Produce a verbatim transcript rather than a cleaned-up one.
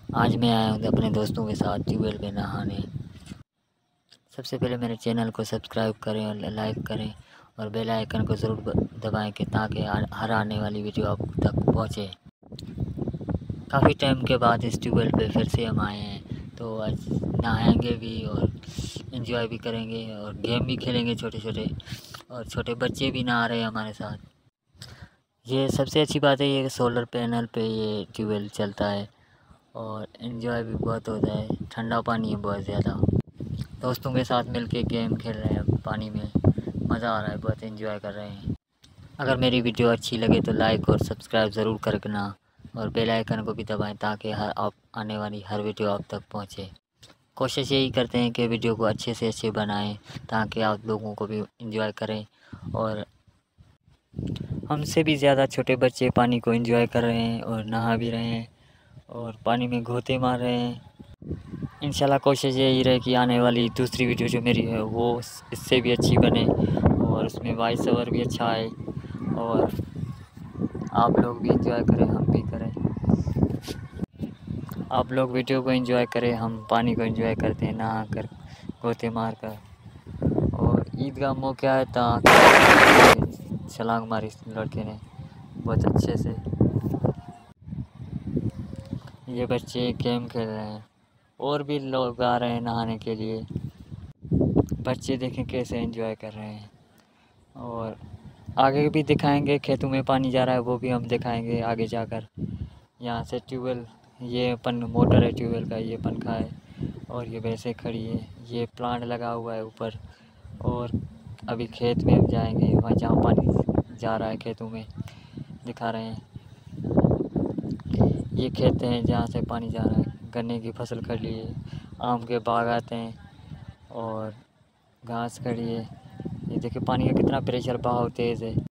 आज मैं आया हूँ अपने दोस्तों के साथ ट्यूबवेल पे नहाने। सबसे पहले मेरे चैनल को सब्सक्राइब करें और लाइक करें और बेल आइकन को ज़रूर दबाएं कि ताकि हर आने वाली वीडियो आप तक पहुँचे। काफ़ी टाइम के बाद इस ट्यूबवेल पे फिर से हम आए हैं, तो आज नहाएंगे भी और एंजॉय भी करेंगे और गेम भी खेलेंगे छोटे छोटे, और छोटे बच्चे भी नहा रहे हैं हमारे साथ। ये सबसे अच्छी बात है ये कि सोलर पैनल पे ये ट्यूबवेल चलता है और एंजॉय भी बहुत होता है। ठंडा पानी है बहुत ज़्यादा। दोस्तों के साथ मिलके गेम खेल रहे हैं पानी में, मज़ा आ रहा है, बहुत एंजॉय कर रहे हैं। अगर मेरी वीडियो अच्छी लगे तो लाइक और सब्सक्राइब ज़रूर करना और बेल आइकन को भी दबाएं ताकि हर आप आने वाली हर वीडियो आप तक पहुंचे। कोशिश यही करते हैं कि वीडियो को अच्छे से अच्छे बनाएं ताकि आप लोगों को भी एंजॉय करें, और हमसे भी ज़्यादा छोटे बच्चे पानी को एंजॉय कर रहे हैं और नहा भी रहे हैं और पानी में घोंते मार रहे हैं। इंशाल्लाह कोशिश यही रहे कि आने वाली दूसरी वीडियो जो मेरी है वो इससे भी अच्छी बने और उसमें वॉइस ओवर भी अच्छा आए और आप लोग भी एंजॉय करें, हम भी करें। आप लोग वीडियो को एंजॉय करें, हम पानी को एंजॉय करते हैं नहा कर, घोंते मार कर। और ईद का मौका है तो छलांग मारी लड़के ने बहुत अच्छे से। ये बच्चे गेम खेल रहे हैं और भी लोग आ रहे हैं नहाने के लिए। बच्चे देखें कैसे एंजॉय कर रहे हैं, और आगे भी दिखाएंगे। खेतों में पानी जा रहा है वो भी हम दिखाएंगे आगे जाकर। यहाँ से ट्यूबवेल, ये पन मोटर है ट्यूबवेल का, ये पंखा है और ये वैसे खड़ी है। ये प्लांट लगा हुआ है ऊपर, और अभी खेत में हम जाएंगे, वहाँ जहाँ पानी जा रहा है खेतों में दिखा रहे हैं। ये खेत हैं जहाँ से पानी जा रहा है। गन्ने की फसल खड़ी है, आम के बाग आते हैं और घास खड़ी है। ये देखिए पानी का कितना प्रेशर, बहाव तेज़ है।